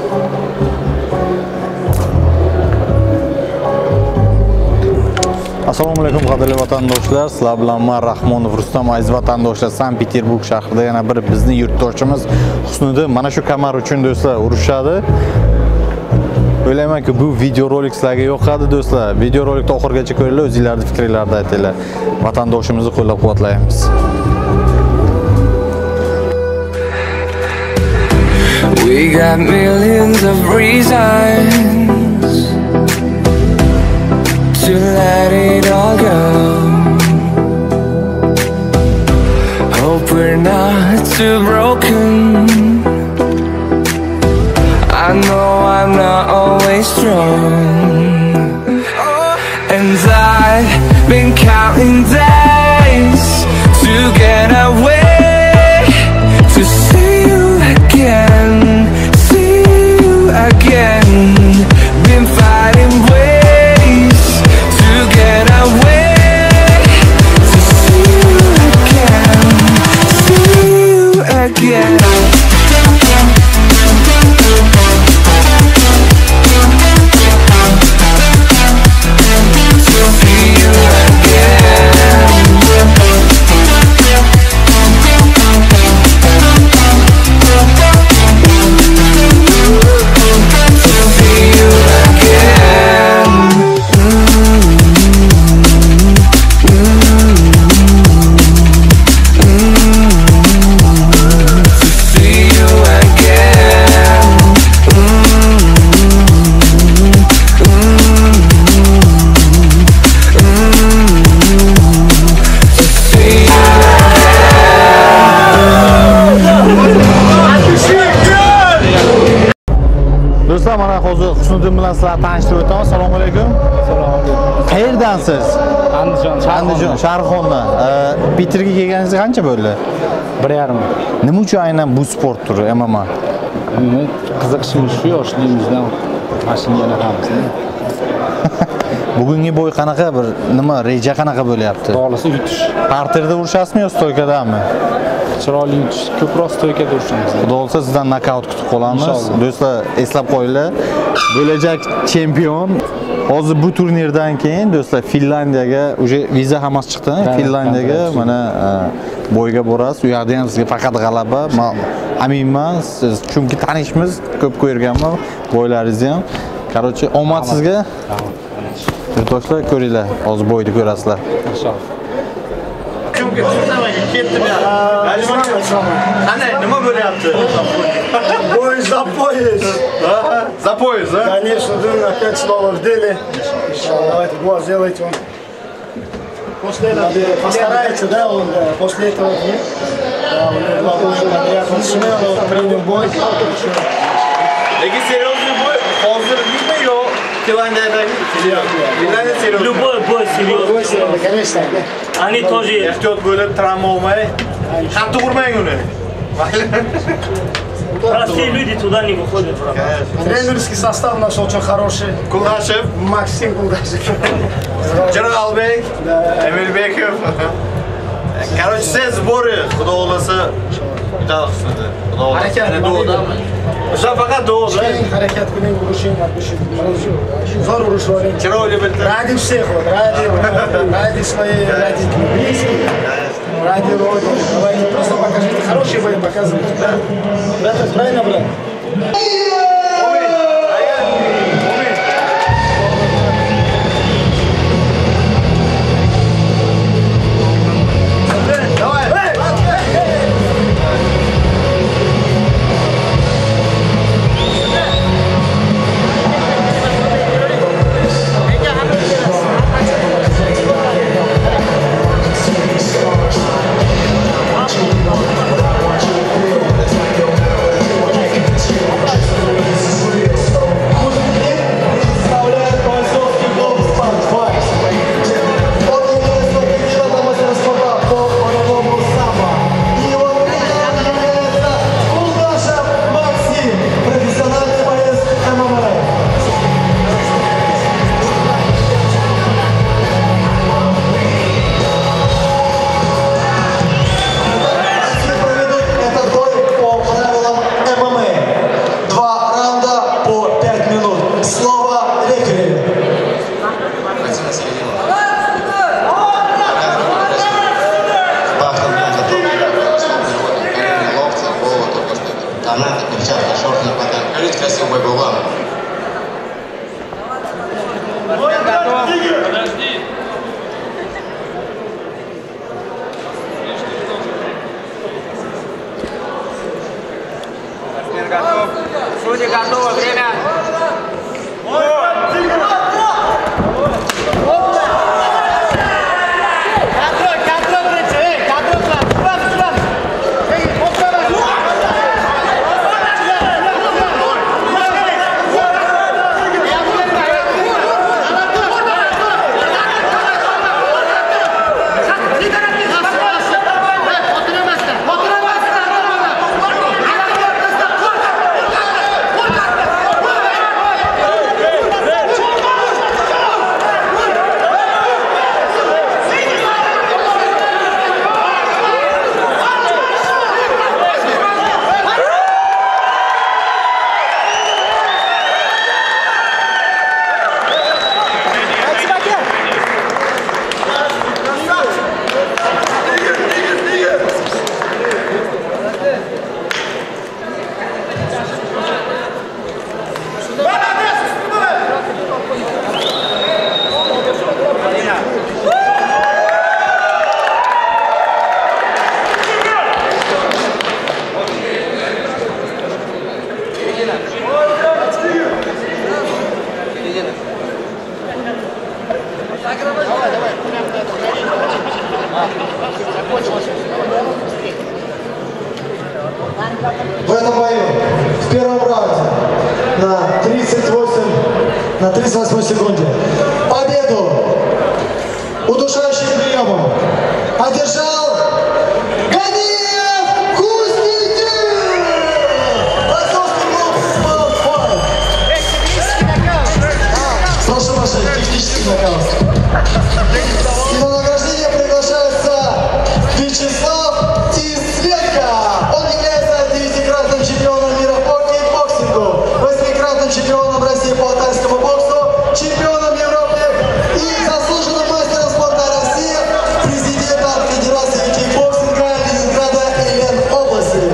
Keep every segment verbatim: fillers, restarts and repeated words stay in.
Assalomu alaykum qadrli vatandoshlar. Sizlar bilan men Rahmonov Rustam. Aziz vatandoshlar, Sankt-Peterburg shahrida yana bir bizning yurtdoshimiz Husniddin mana shu kamar uchun do'stlar urushadi. O'ylaymanki bu videorolik sizlarga yoqadi do'stlar. Videorolikni oxirigacha ko'ringlar, o'zingizlarning fikringizni aytinglar. Vatandoshimizni qo'llab-quvvatlaymiz. We got millions of reasons to let it all go. Hope we're not too broken. I know I'm not always strong, and I've been counting days to get away, to see you again, see you again. Been fighting ways to get away, to see you again, see you again. Do'stlar, mana hozir Husniddin bilan sizlarni tanishtirib o'taman. Assalomu alaykum. Assalomu alaykum. Qayerdansiz? Andijon, Andijon, Sharxondan. Peterga kelganingizga qancha bo'ldi? bir yarim. Nima uchun aynan bu sport turi M M A? Meni qiziqishimiz shu yoshligimizdan mashinaga qamiz. Bugungi bo'y qanaqa, bir nima, reja qanaqa bo'lyapti? To'g'risi yutish. Parterda urishasizmi yo stoykadami? Chiroyli yutish, ko'proq stoykada urishamiz. Xudo olsa sizdan nokaut kutib qolamiz. Do'stlar, eslab qo'yinglar. Bo'lajak chempion hozir bu turnirdan keyin do'stlar Finlandiyaga uje viza hammasi chiqdi. Finlandiyaga mana bo'yga borasiz. U yerda ham sizga faqat g'alaba. Men aminman, siz chunki tanishmiz, ko'p ko'rganman bo'ylaringizni ham. Qarochi, omad sizga. Yurtdoshlar, ko'ringlar. Hozir bo'yni ko'rasizlar. Inshaalloh. Chunki ketdim ya. Qanday, nima bo'lyapti? Бой за пояс. За пояс, а? Конечно, Дэн опять снова в деле. Давайте глаз сделайте он. После этого постарается, да, он да, после этого нет. Да, у него два боя подряд. Он смело принял бой. Lekin seriozный бой hozir nima yo? Finlandiyadagi Finlandiya seriozный. Любой бой серьезный. Бой серьезный, конечно. Они тоже Ehtiyot bo'lib, travma olmay, qattiq urmang uni. простые люди туда не выходят. Тренерский состав у нас очень хороший. Kuldashev, Максим Кулдашев. Jalolbek, Emilbekov. Qarochi, siz bori, Xudo olsa, juda husnida. Xudo olsa. Harakat. O'sha faqat do'z. Harakat qiling, urushing, отпущим. Zo'r urush bo'ling. Chiroyli bitta. Ради всех, вот, ради, ради своей, ради близких, ради родины. Давайте просто покажите, хорошие бои показывайте. Да? Брат, правильно, брат? Watch me, watch me. красивый бой был вам. Готов. Судьи готовы. Время. В этом бою, в первом раунде, на тридцать восемь, на тридцать восьмой секунде, победу удушающим приемом одержал Ганиев Кузнецов! Бойцовский клуб «Смолфой». Прошу вашего, технический нокаут. И на награждение приглашается Вячеслав Тисленко. Он является девятикратным чемпионом мира по кикбоксингу, восьмикратным чемпионом России по тайскому боксу, чемпионом Европы и заслуженным мастером спорта России, президентом Федерации кикбоксинга Ленинграда и Ленобласти.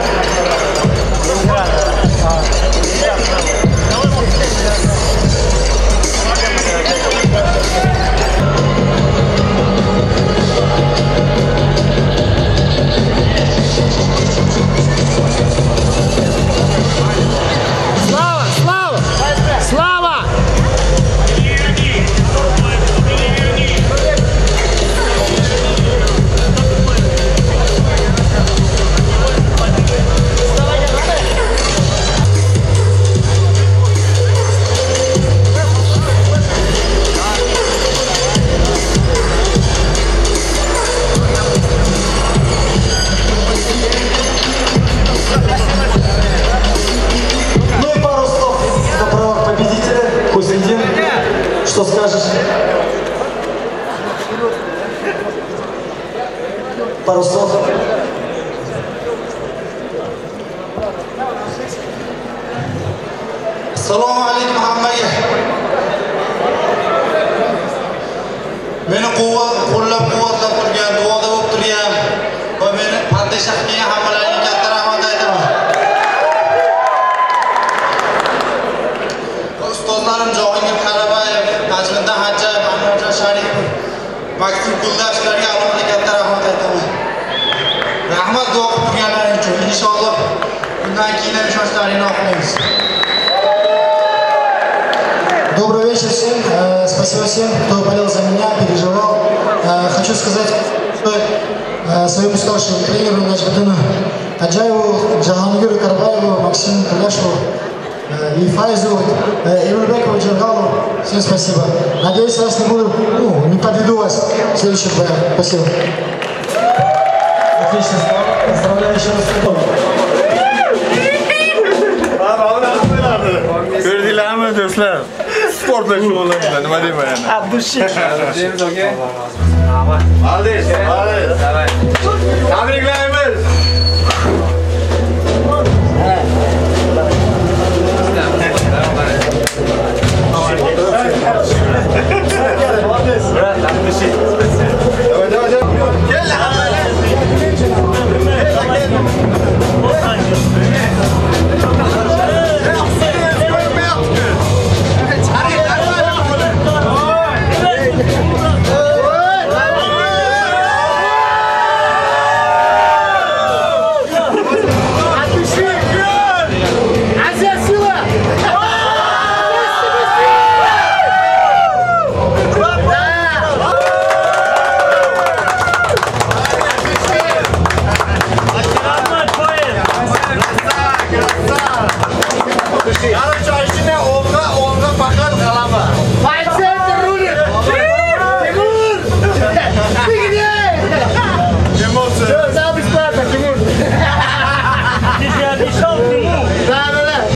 Слава! Слава! Слава! Ну и пару слов на правах победителя. Кузьмин, что скажешь? Пару слов. Assalomu alaykum hammaga. Meni quvvat, qo'llab-quvvatlab turgan, duoda bo'lib turgan va meni padishah qilgan hammalarga katta rahmat aytaman. Ustozlarim Jahongir Qarabayev, Najmiddin Hajjayev, Anvarjon Sharipov, Maksim Guldashlarga alohida katta rahmat aytaman. Rahmat duo qilib turganlaring uchun. Inshaalloh bundan keyin ham ishonchlaringni oqlaymiz. Добрый вечер всем. Э, Спасибо всем, кто болел за меня, переживал. Э, Хочу сказать э, своему старшему тренеру Наджмиддину Хаджаеву, Джахангиру Карабаеву, Максиму Каляшеву э, и Файзу, э, Имрбекову, Джангалу. Всем спасибо. Надеюсь, вас не буду, ну, не подведу вас в следующих боях. Спасибо. Отлично. Поздравляю еще раз. Ko'rdinglarmi do'stlar? Sportla shug'ullanadi, nima deyman endi? Abdushik. Deymiz aka. Молодец, молодец. Давай. Tabriklaymiz. Давай, давай, давай. Gel. Охи.